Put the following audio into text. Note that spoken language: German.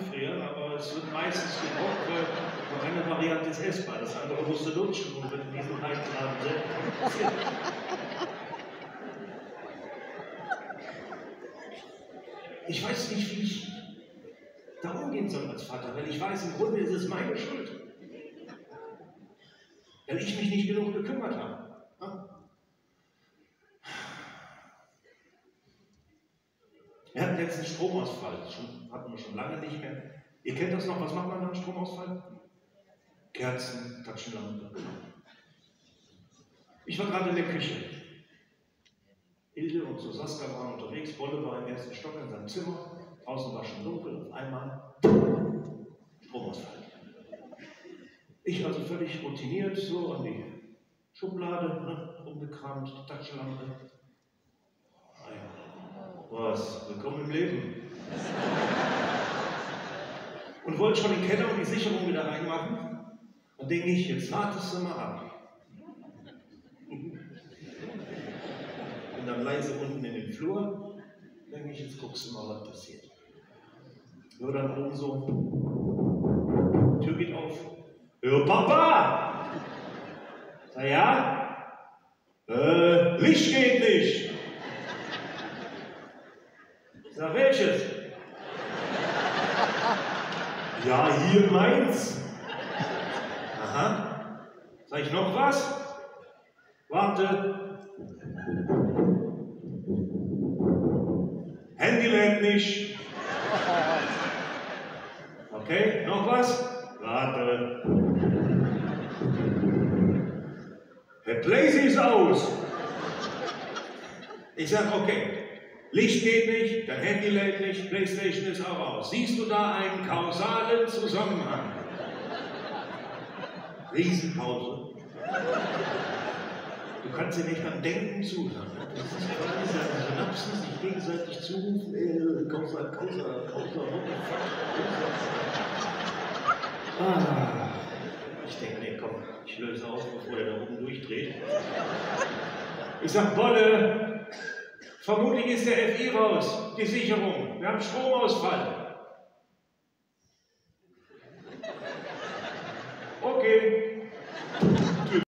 einfrieren, aber es wird meistens gekocht, weil nur eine Variante ist essbar, das andere musst du lutschen und wird in diesem kalten Laden selten passiert. Ich weiß nicht, wie ich da umgehen soll als Vater, weil ich weiß, im Grunde ist es meine Schuld. Weil ich mich nicht genug gekümmert habe. Wir hatten jetzt einen Stromausfall, hatten wir schon lange nicht mehr. Ihr kennt das noch, was macht man nach einem Stromausfall? Kerzen, Taschenlampe. Ich war gerade in der Küche. Hilde und so Saskia waren unterwegs, Bolle war im ersten Stock in seinem Zimmer, draußen war schon dunkel, auf einmal Stromausfall. Ich also völlig routiniert, so an die Schublade, umgekramt, Taschenlampe. Ah ja, was, willkommen im Leben. Und wollte schon den Keller und die Sicherung wieder reinmachen. Dann denke ich, jetzt wartest du mal ab. Und dann leise unten in den Flur, denke ich, jetzt guckst du mal, was passiert. Nur dann oben so, Tür geht auf. Hör, Papa! Sag ja? Licht geht nicht. Sag, welches? Ja, hier meins. Aha. Sag ich noch was? Warte. Handy lädt nicht. Okay, noch was? Warte. Der Blazy ist aus. Ich sag, okay, Licht geht nicht, dein Handy lädt nicht, Playstation ist auch aus. Siehst du da einen kausalen Zusammenhang? Riesenpause. Du kannst dir nicht beim Denken zuhören. Das ist quasi, seine Synapsen sich gegenseitig zurufen. Kausal, what the fuck? Ich denke, nee, komm, ich löse auf, bevor er da oben durchdreht. Ich sag, Bolle, vermutlich ist der FI raus, die Sicherung. Wir haben Stromausfall. Okay.